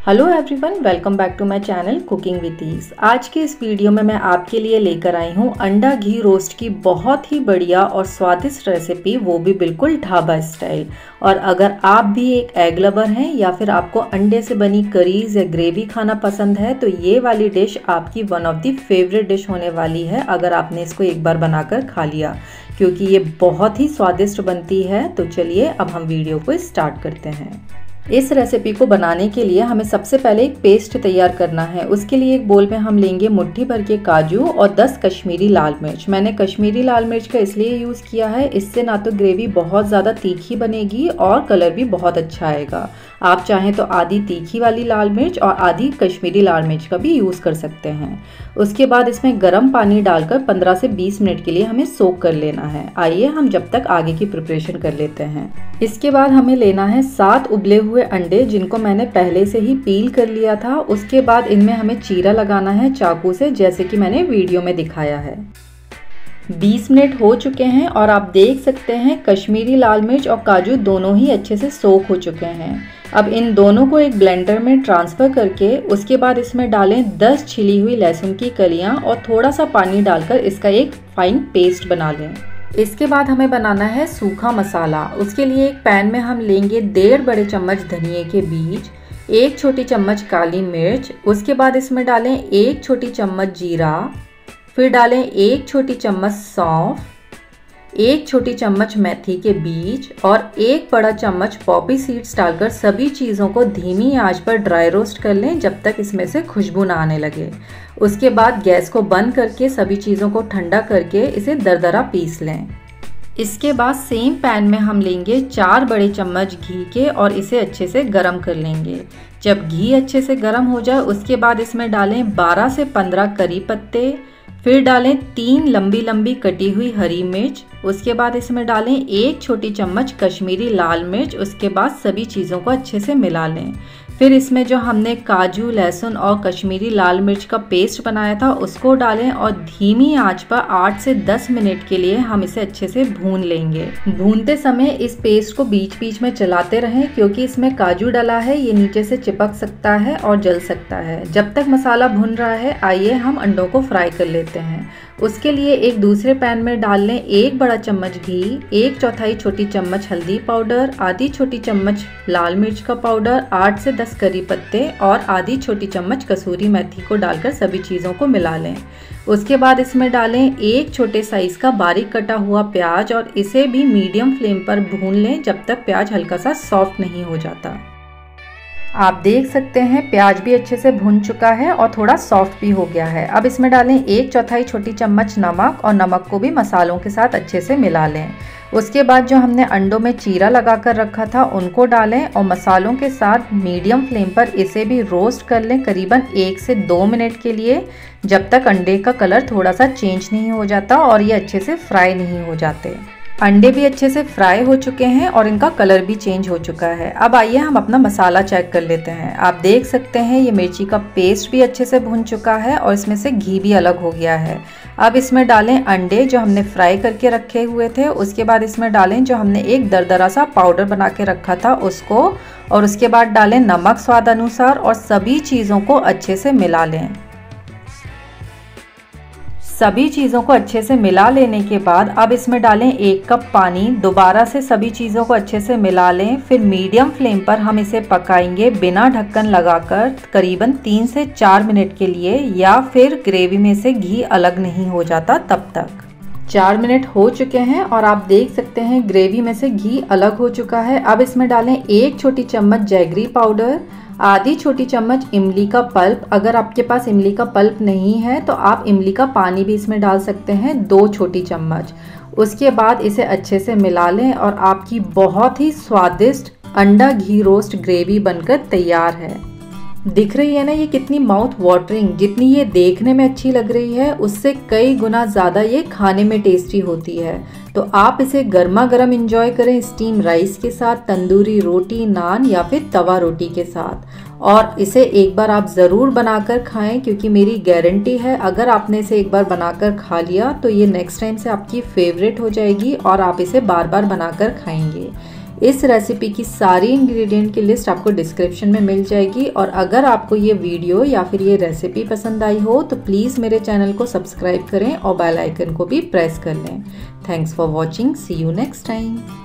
Hello everyone, welcome back to my channel cooking with ease. आज के इस video में मैं आपके लिए लेकर आई हूँ अंडा घी रोस्ट की बहुत ही बढ़िया और स्वादिष्ट रेसिपी, वो भी बिल्कुल ढाबा स्टाइल। और अगर आप भी एक एग लवर हैं या फिर आपको अंडे से बनी करीज या ग्रेवी खाना पसंद है तो ये वाली डिश आपकी one of the favourite dish होने वाली है अगर आपने इसको एक बार बनाकर खा लिया, क्योंकि ये बहुत ही स्वादिष्ट बनती है। तो चलिए अब हम वीडियो को स्टार्ट करते हैं। इस रेसिपी को बनाने के लिए हमें सबसे पहले एक पेस्ट तैयार करना है। उसके लिए एक बोल में हम लेंगे मुट्ठी भर के काजू और 10 कश्मीरी लाल मिर्च। मैंने कश्मीरी लाल मिर्च का इसलिए यूज़ किया है, इससे ना तो ग्रेवी बहुत ज़्यादा तीखी बनेगी और कलर भी बहुत अच्छा आएगा। आप चाहें तो आधी तीखी वाली लाल मिर्च और आधी कश्मीरी लाल मिर्च का भी यूज़ कर सकते हैं। उसके बाद इसमें गर्म पानी डालकर 15 से 20 मिनट के लिए हमें सोक कर लेना है। आइए हम जब तक आगे की प्रिपरेशन कर लेते हैं। इसके बाद हमें लेना है 7 उबले हुए अंडे, जिनको मैंने पहले से ही पील कर लिया था। उसके बाद इनमें हमें चीरा लगाना है चाकू से, जैसे कि मैंने वीडियो में दिखाया है। 20 मिनट हो चुके हैं और आप देख सकते हैं कश्मीरी लाल मिर्च और काजू दोनों ही अच्छे से सोक हो चुके हैं। अब इन दोनों को एक ब्लेंडर में ट्रांसफ़र करके उसके बाद इसमें डालें 10 छिली हुई लहसुन की कलियां और थोड़ा सा पानी डालकर इसका एक फाइन पेस्ट बना लें। इसके बाद हमें बनाना है सूखा मसाला। उसके लिए एक पैन में हम लेंगे 1.5 बड़े चम्मच धनिए के बीज, 1 छोटी चम्मच काली मिर्च। उसके बाद इसमें डालें 1 छोटी चम्मच जीरा, फिर डालें 1 छोटी चम्मच सौंफ, 1 छोटी चम्मच मेथी के बीज और 1 बड़ा चम्मच पॉपी सीड्स डालकर सभी चीज़ों को धीमी आंच पर ड्राई रोस्ट कर लें जब तक इसमें से खुशबू ना आने लगे। उसके बाद गैस को बंद करके सभी चीज़ों को ठंडा करके इसे दरदरा पीस लें। इसके बाद सेम पैन में हम लेंगे 4 बड़े चम्मच घी के और इसे अच्छे से गरम कर लेंगे। जब घी अच्छे से गरम हो जाए उसके बाद इसमें डालें 12 से 15 करी पत्ते, फिर डालें 3 लंबी लंबी कटी हुई हरी मिर्च। उसके बाद इसमें डालें 1 छोटी चम्मच कश्मीरी लाल मिर्च। उसके बाद सभी चीज़ों को अच्छे से मिला लें। फिर इसमें जो हमने काजू, लहसुन और कश्मीरी लाल मिर्च का पेस्ट बनाया था उसको डालें और धीमी आंच पर 8 से 10 मिनट के लिए हम इसे अच्छे से भून लेंगे। भूनते समय इस पेस्ट को बीच बीच में चलाते रहें, क्योंकि इसमें काजू डला है, ये नीचे से चिपक सकता है और जल सकता है। जब तक मसाला भुन रहा है आइए हम अंडों को फ्राई कर लेते हैं। उसके लिए एक दूसरे पैन में डाल लें 1 बड़ा चम्मच घी, 1/4 छोटी चम्मच हल्दी पाउडर, आधी छोटी चम्मच लाल मिर्च का पाउडर, 8 से 10 करी पत्ते और आधी छोटी चम्मच कसूरी मेथी को डालकर सभी चीज़ों को मिला लें। उसके बाद इसमें डालें 1 छोटे साइज़ का बारीक कटा हुआ प्याज और इसे भी मीडियम फ्लेम पर भून लें जब तक प्याज हल्का सा सॉफ्ट नहीं हो जाता। आप देख सकते हैं प्याज भी अच्छे से भुन चुका है और थोड़ा सॉफ्ट भी हो गया है। अब इसमें डालें 1/4 छोटी चम्मच नमक और नमक को भी मसालों के साथ अच्छे से मिला लें। उसके बाद जो हमने अंडों में चीरा लगा कर रखा था उनको डालें और मसालों के साथ मीडियम फ्लेम पर इसे भी रोस्ट कर लें करीबन 1 से 2 मिनट के लिए, जब तक अंडे का कलर थोड़ा सा चेंज नहीं हो जाता और ये अच्छे से फ्राई नहीं हो जाते। अंडे भी अच्छे से फ्राई हो चुके हैं और इनका कलर भी चेंज हो चुका है। अब आइए हम अपना मसाला चेक कर लेते हैं। आप देख सकते हैं ये मिर्ची का पेस्ट भी अच्छे से भुन चुका है और इसमें से घी भी अलग हो गया है। अब इसमें डालें अंडे जो हमने फ्राई करके रखे हुए थे। उसके बाद इसमें डालें जो हमने एक दरदरा सा पाउडर बना के रखा था उसको, और उसके बाद डालें नमक स्वाद अनुसार और सभी चीज़ों को अच्छे से मिला लें। सभी चीज़ों को अच्छे से मिला लेने के बाद अब इसमें डालें 1 कप पानी। दोबारा से सभी चीज़ों को अच्छे से मिला लें। फिर मीडियम फ्लेम पर हम इसे पकाएंगे बिना ढक्कन लगाकर करीबन 3 से 4 मिनट के लिए, या फिर ग्रेवी में से घी अलग नहीं हो जाता तब तक। 4 मिनट हो चुके हैं और आप देख सकते हैं ग्रेवी में से घी अलग हो चुका है। अब इसमें डालें 1 छोटी चम्मच जैगरी पाउडर, आधी छोटी चम्मच इमली का पल्प। अगर आपके पास इमली का पल्प नहीं है तो आप इमली का पानी भी इसमें डाल सकते हैं, 2 छोटी चम्मच। उसके बाद इसे अच्छे से मिला लें और आपकी बहुत ही स्वादिष्ट अंडा घी रोस्ट ग्रेवी बनकर तैयार है। दिख रही है ना ये कितनी माउथ वाटरिंग। जितनी ये देखने में अच्छी लग रही है उससे कई गुना ज़्यादा ये खाने में टेस्टी होती है। तो आप इसे गर्मा गर्म इंजॉय करें स्टीम राइस के साथ, तंदूरी रोटी, नान या फिर तवा रोटी के साथ। और इसे एक बार आप ज़रूर बनाकर खाएं, क्योंकि मेरी गारंटी है अगर आपने इसे एक बार बनाकर खा लिया तो ये नेक्स्ट टाइम से आपकी फेवरेट हो जाएगी और आप इसे बार बार बनाकर खाएंगे। इस रेसिपी की सारी इंग्रेडिएंट की लिस्ट आपको डिस्क्रिप्शन में मिल जाएगी। और अगर आपको ये वीडियो या फिर ये रेसिपी पसंद आई हो तो प्लीज़ मेरे चैनल को सब्सक्राइब करें और बेल आइकन को भी प्रेस कर लें। Thanks for watching, see you next time.